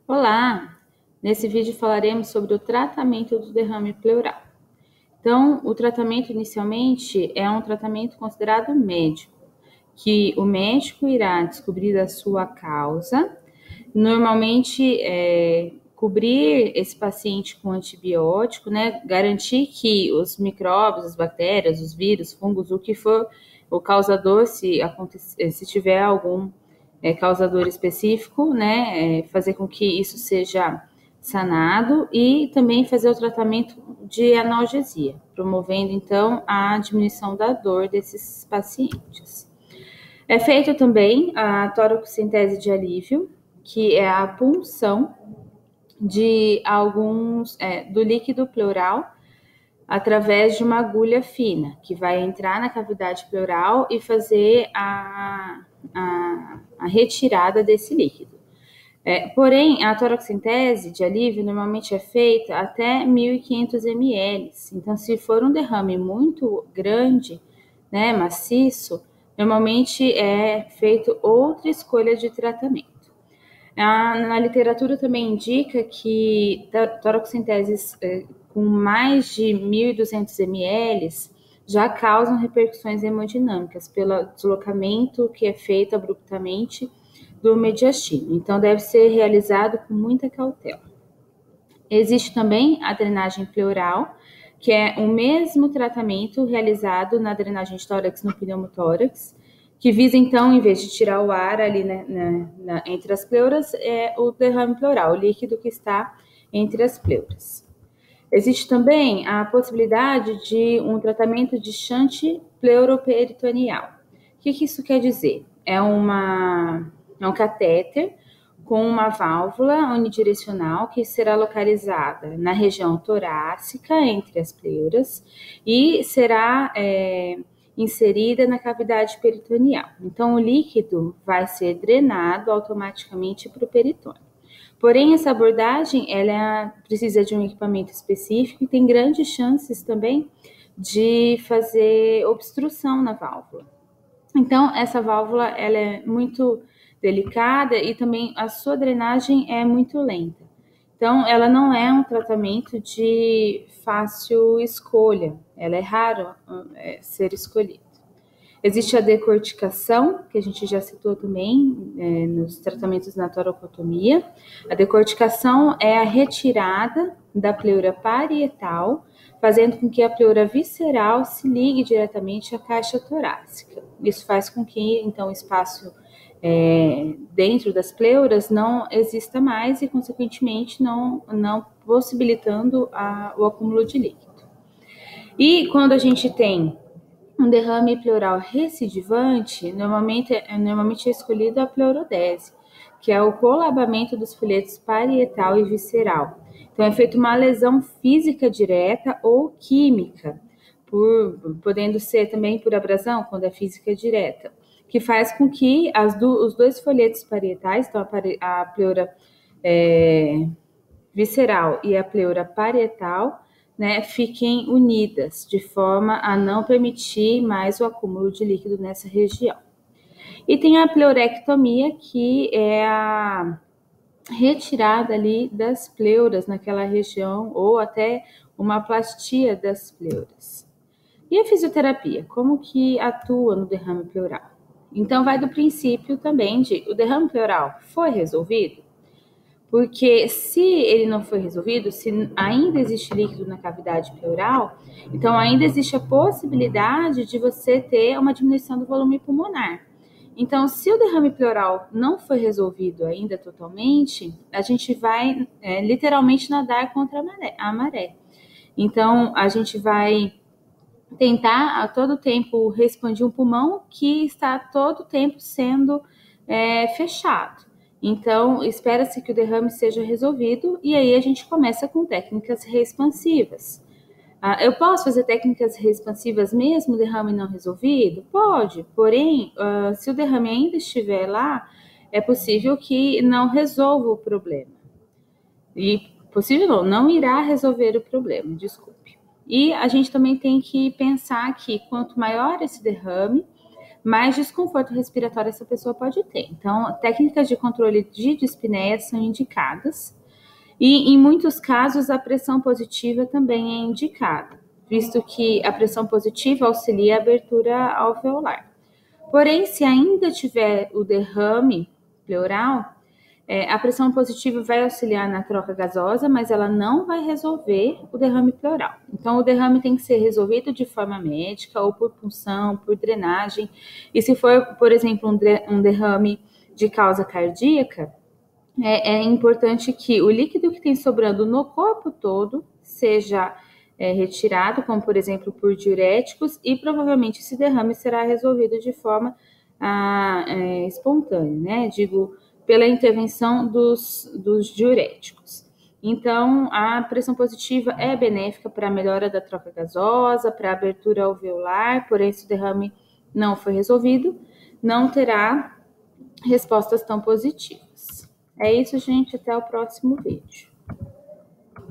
Olá! Nesse vídeo falaremos sobre o tratamento do derrame pleural. Então, o tratamento inicialmente é um tratamento considerado médico, que o médico irá descobrir a sua causa, normalmente cobrir esse paciente com antibiótico, né? Garantir que os micróbios, as bactérias, os vírus, fungos, o que for o causador, se tiver algum causador específico, né? Fazer com que isso seja sanado e também fazer o tratamento de analgesia, promovendo então a diminuição da dor desses pacientes. É feito também a toracocentese de alívio, que é a punção de do líquido pleural através de uma agulha fina, que vai entrar na cavidade pleural e fazer a retirada desse líquido. Porém, a toracocentese de alívio normalmente é feita até 1.500 ml. Então, se for um derrame muito grande, né, maciço, normalmente é feito outra escolha de tratamento. Na literatura também indica que toracocenteses com mais de 1.200 ml já causam repercussões hemodinâmicas pelo deslocamento que é feito abruptamente do mediastino. Então, deve ser realizado com muita cautela. Existe também a drenagem pleural, que é o mesmo tratamento realizado na drenagem de tórax no pneumotórax, que visa, então, em vez de tirar o ar ali entre as pleuras, é o derrame pleural, o líquido que está entre as pleuras. Existe também a possibilidade de um tratamento de shunt pleuroperitoneal. O que isso quer dizer? É um catéter com uma válvula unidirecional que será localizada na região torácica, entre as pleuras, e será inserida na cavidade peritoneal. Então, o líquido vai ser drenado automaticamente para o peritônio. Porém, essa abordagem ela precisa de um equipamento específico e tem grandes chances também de fazer obstrução na válvula. Então, essa válvula ela é muito delicada e também a sua drenagem é muito lenta. Então, ela não é um tratamento de fácil escolha, ela é raro ser escolhida. Existe a decorticação, que a gente já citou também nos tratamentos na toracotomia. A decorticação é a retirada da pleura parietal, fazendo com que a pleura visceral se ligue diretamente à caixa torácica. Isso faz com que, então, o espaço dentro das pleuras não exista mais e, consequentemente, não possibilitando o acúmulo de líquido. E quando a gente tem um derrame pleural recidivante, normalmente é escolhido a pleurodese, que é o colabamento dos filetos parietal e visceral. Então, é feita uma lesão física direta ou química, podendo ser também por abrasão, quando é física direta, que faz com que os dois folhetos parietais, então a pleura visceral e a pleura parietal, né, fiquem unidas, de forma a não permitir mais o acúmulo de líquido nessa região. E tem a pleurectomia, que é a retirada ali das pleuras naquela região, ou até uma plastia das pleuras. E a fisioterapia, como que atua no derrame pleural? Então, vai do princípio também de o derrame pleural foi resolvido? Porque se ele não foi resolvido, se ainda existe líquido na cavidade pleural, então ainda existe a possibilidade de você ter uma diminuição do volume pulmonar. Então, se o derrame pleural não foi resolvido ainda totalmente, a gente vai literalmente nadar contra a maré. Então, a gente vai tentar a todo tempo expandir um pulmão que está a todo tempo sendo fechado. Então, espera-se que o derrame seja resolvido e aí a gente começa com técnicas reexpansivas. Eu posso fazer técnicas reexpansivas mesmo o derrame não resolvido? Pode, porém, se o derrame ainda estiver lá, é possível que não resolva o problema. E possível não irá resolver o problema, desculpe. E a gente também tem que pensar que quanto maior esse derrame, mais desconforto respiratório essa pessoa pode ter. Então, técnicas de controle de dispneia são indicadas. E, em muitos casos, a pressão positiva também é indicada, visto que a pressão positiva auxilia a abertura alveolar. Porém, se ainda tiver o derrame pleural, a pressão positiva vai auxiliar na troca gasosa, mas ela não vai resolver o derrame pleural. Então, o derrame tem que ser resolvido de forma médica, ou por punção, por drenagem. E se for, por exemplo, um derrame de causa cardíaca, é importante que o líquido que tem sobrando no corpo todo seja retirado, como por exemplo por diuréticos, e provavelmente esse derrame será resolvido de forma espontânea, né? Digo, pela intervenção dos diuréticos. Então, a pressão positiva é benéfica para a melhora da troca gasosa, para a abertura alveolar, porém, se o derrame não foi resolvido, não terá respostas tão positivas. É isso, gente. Até o próximo vídeo.